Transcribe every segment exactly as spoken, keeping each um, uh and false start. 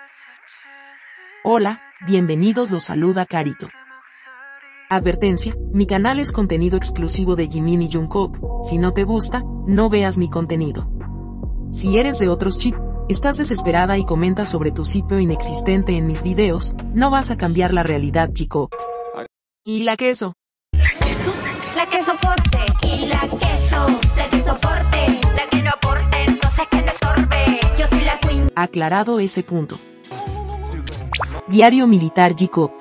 Hola, bienvenidos, los saluda Carito. Advertencia, mi canal es contenido exclusivo de Jimin y Jungkook, si no te gusta, no veas mi contenido. Si eres de otros chip, estás desesperada y comentas sobre tu sitio inexistente en mis videos, no vas a cambiar la realidad, chico. ¿Y la queso? ¿La queso? La que soporte. Y la queso, la que soporte, la que no aporte, entonces que no estorbe. Yo soy la queen. Aclarado ese punto. Diario Militar Jikook.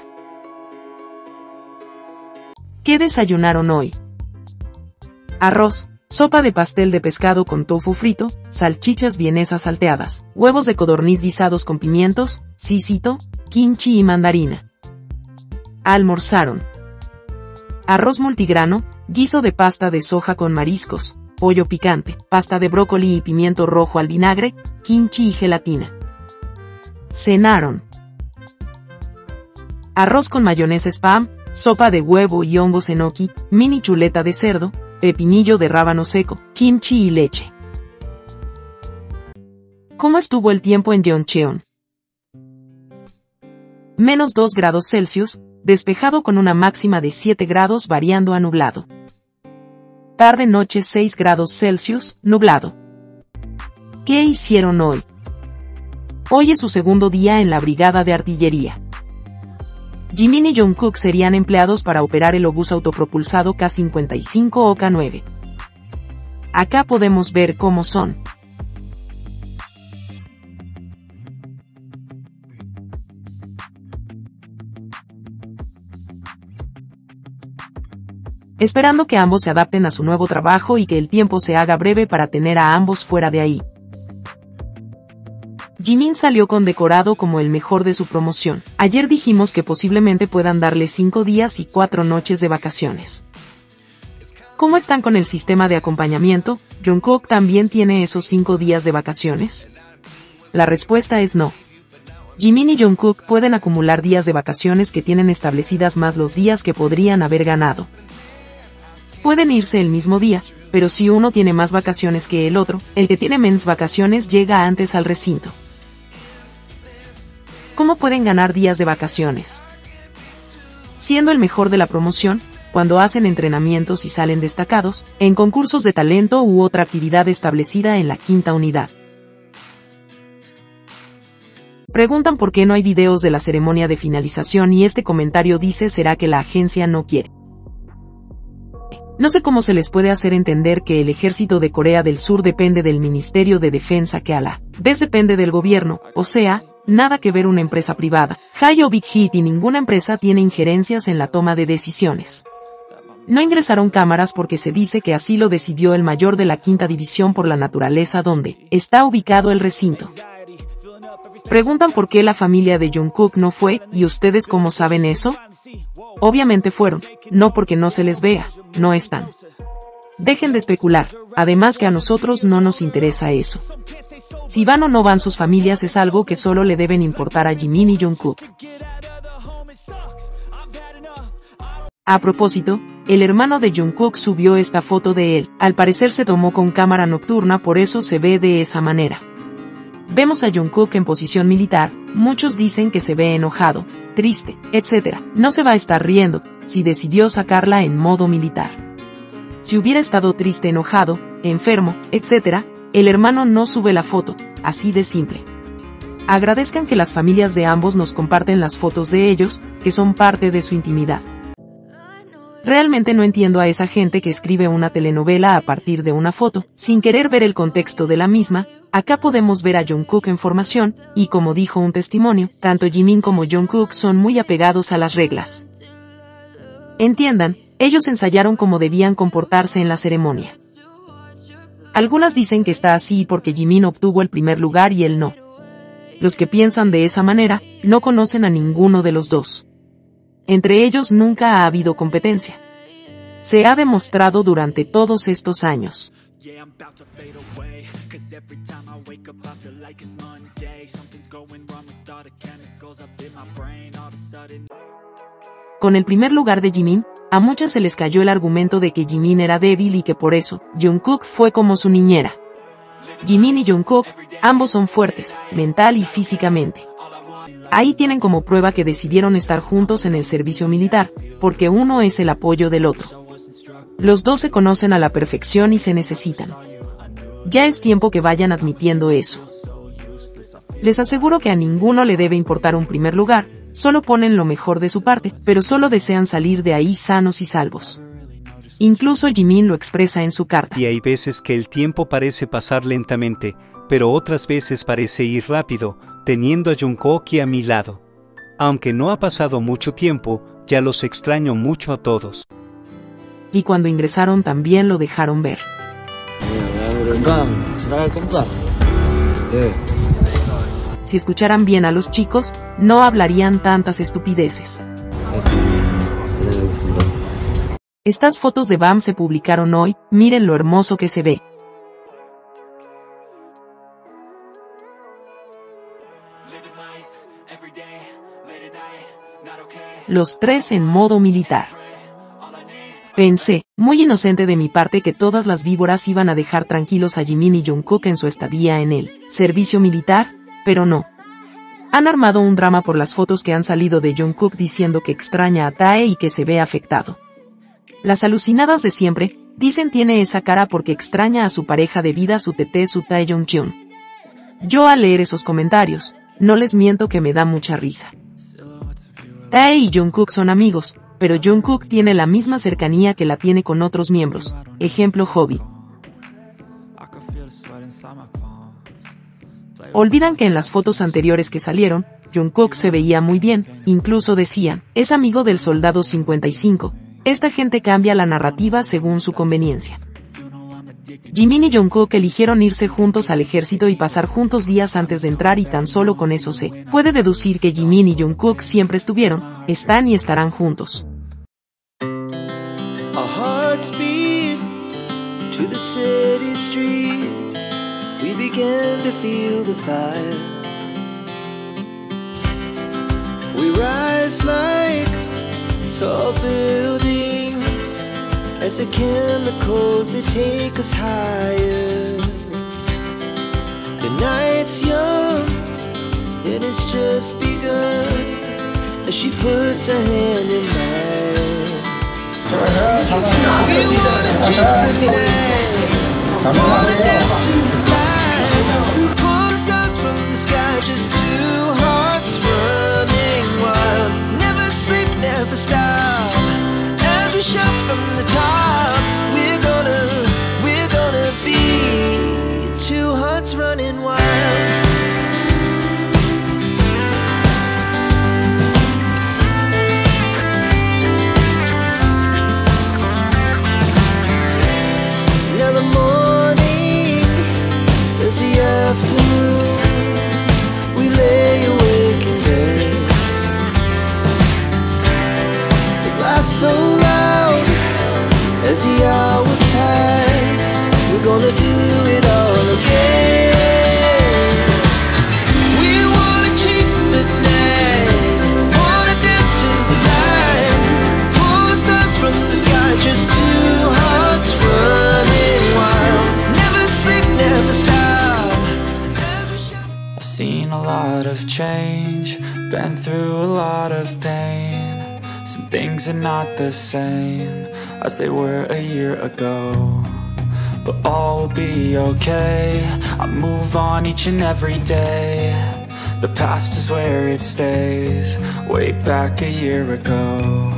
¿Qué desayunaron hoy? Arroz, sopa de pastel de pescado con tofu frito, salchichas vienesas salteadas, huevos de codorniz guisados con pimientos, sisito, kimchi y mandarina. Almorzaron. Arroz multigrano, guiso de pasta de soja con mariscos, pollo picante, pasta de brócoli y pimiento rojo al vinagre, kimchi y gelatina. Cenaron. Arroz con mayonesa Spam, sopa de huevo y hongos enoki, mini chuleta de cerdo, pepinillo de rábano seco, kimchi y leche. ¿Cómo estuvo el tiempo en Yeoncheon? Menos dos grados Celsius, despejado con una máxima de siete grados variando a nublado. Tarde-noche seis grados Celsius, nublado. ¿Qué hicieron hoy? Hoy es su segundo día en la brigada de artillería. Jimin y Jungkook serían empleados para operar el obús autopropulsado K cincuenta y cinco o K nueve. Acá podemos ver cómo son. Esperando que ambos se adapten a su nuevo trabajo y que el tiempo se haga breve para tener a ambos fuera de ahí. Jimin salió condecorado como el mejor de su promoción. Ayer dijimos que posiblemente puedan darle cinco días y cuatro noches de vacaciones. ¿Cómo están con el sistema de acompañamiento? ¿Jungkook también tiene esos cinco días de vacaciones? La respuesta es no. Jimin y Jungkook pueden acumular días de vacaciones que tienen establecidas más los días que podrían haber ganado. Pueden irse el mismo día, pero si uno tiene más vacaciones que el otro, el que tiene menos vacaciones llega antes al recinto. ¿Cómo pueden ganar días de vacaciones? Siendo el mejor de la promoción, cuando hacen entrenamientos y salen destacados, en concursos de talento u otra actividad establecida en la quinta unidad. Preguntan por qué no hay videos de la ceremonia de finalización y este comentario dice: ¿será que la agencia no quiere? No sé cómo se les puede hacer entender que el ejército de Corea del Sur depende del Ministerio de Defensa, que a la vez depende del gobierno, o sea, nada que ver una empresa privada, High o Big Hit, y ninguna empresa tiene injerencias en la toma de decisiones. No ingresaron cámaras porque se dice que así lo decidió el mayor de la quinta división por la naturaleza donde está ubicado el recinto. Preguntan por qué la familia de Jungkook no fue, ¿y ustedes cómo saben eso? Obviamente fueron, no porque no se les vea, no están. Dejen de especular, además que a nosotros no nos interesa eso. Si van o no van sus familias es algo que solo le deben importar a Jimin y Jungkook. A propósito, el hermano de Jungkook subió esta foto de él, al parecer se tomó con cámara nocturna, por eso se ve de esa manera. Vemos a Jungkook en posición militar, muchos dicen que se ve enojado, triste, etcétera. No se va a estar riendo, si decidió sacarla en modo militar. Si hubiera estado triste, enojado, enfermo, etcétera, el hermano no sube la foto, así de simple. Agradezcan que las familias de ambos nos comparten las fotos de ellos, que son parte de su intimidad. Realmente no entiendo a esa gente que escribe una telenovela a partir de una foto, sin querer ver el contexto de la misma. Acá podemos ver a Jungkook en formación, y como dijo un testimonio, tanto Jimin como Jungkook son muy apegados a las reglas. Entiendan, ellos ensayaron cómo debían comportarse en la ceremonia. Algunas dicen que está así porque Jimin obtuvo el primer lugar y él no. Los que piensan de esa manera, no conocen a ninguno de los dos. Entre ellos nunca ha habido competencia. Se ha demostrado durante todos estos años. Con el primer lugar de Jimin, a muchas se les cayó el argumento de que Jimin era débil y que por eso, Jungkook fue como su niñera. Jimin y Jungkook, ambos son fuertes, mental y físicamente. Ahí tienen como prueba que decidieron estar juntos en el servicio militar, porque uno es el apoyo del otro. Los dos se conocen a la perfección y se necesitan. Ya es tiempo que vayan admitiendo eso. Les aseguro que a ninguno le debe importar un primer lugar, solo ponen lo mejor de su parte, pero solo desean salir de ahí sanos y salvos. Incluso Jimin lo expresa en su carta. Y hay veces que el tiempo parece pasar lentamente, pero otras veces parece ir rápido, teniendo a Jungkook a mi lado. Aunque no ha pasado mucho tiempo, ya los extraño mucho a todos. Y cuando ingresaron también lo dejaron ver. Si escucharan bien a los chicos, no hablarían tantas estupideces. Estas fotos de Bam se publicaron hoy, miren lo hermoso que se ve. Los tres en modo militar. Pensé, muy inocente de mi parte, que todas las víboras iban a dejar tranquilos a Jimin y Jungkook en su estadía en el servicio militar, pero no. Han armado un drama por las fotos que han salido de Jungkook diciendo que extraña a Tae y que se ve afectado. Las alucinadas de siempre, dicen tiene esa cara porque extraña a su pareja de vida, su tete, su Taeyeon. Yo al leer esos comentarios, no les miento que me da mucha risa. Tae y Jungkook son amigos, pero Jungkook tiene la misma cercanía que la tiene con otros miembros, ejemplo Hobby. Olvidan que en las fotos anteriores que salieron, Jungkook se veía muy bien, incluso decían, es amigo del soldado cincuenta y cinco, esta gente cambia la narrativa según su conveniencia. Jimin y Jungkook eligieron irse juntos al ejército y pasar juntos días antes de entrar y tan solo con eso se puede deducir que Jimin y Jungkook siempre estuvieron, están y estarán juntos. We began to feel the fire. We rise like tall buildings as the chemicals they take us higher. The night's young and it's just begun as she puts her hand in mine. We wanna chase the night, wanna dance to the light. Pulls dust from the sky, just two hearts running wild. Never sleep, never stop. As we shout from the top, we're gonna, we're gonna be two hearts running wild. Now the morning is the afternoon. We lay awake in bed. The laughs so loud as the hours pass. We're gonna do it all again. We wanna chase the night, wanna dance to the light. Pulls dust from the sky, just two hearts running wild. Never sleep, never stop. I've seen a lot of change, been through a lot of pain. Some things are not the same as they were a year ago, but all will be okay. I move on each and every day. The past is where it stays, way back a year ago.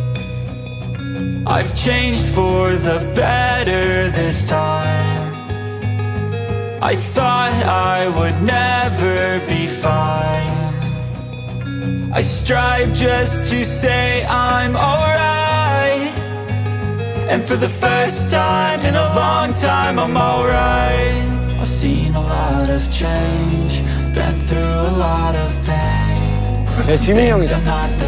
I've changed for the better this time. I thought I would never be fine. I strive just to say I'm alright. And for the first time in a long time I'm alright. I've seen a lot of change, been through a lot of pain. 네, 지민이 형이다.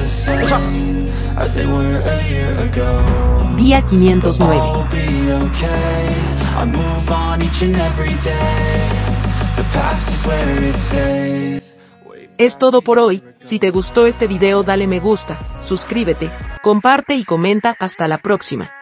As they were a year ago. Día quinientos nueve. I'll be okay. I move on each and every day. The past is where it stays. Es todo por hoy. Si te gustó este video dale me gusta, suscríbete, comparte y comenta. Hasta la próxima.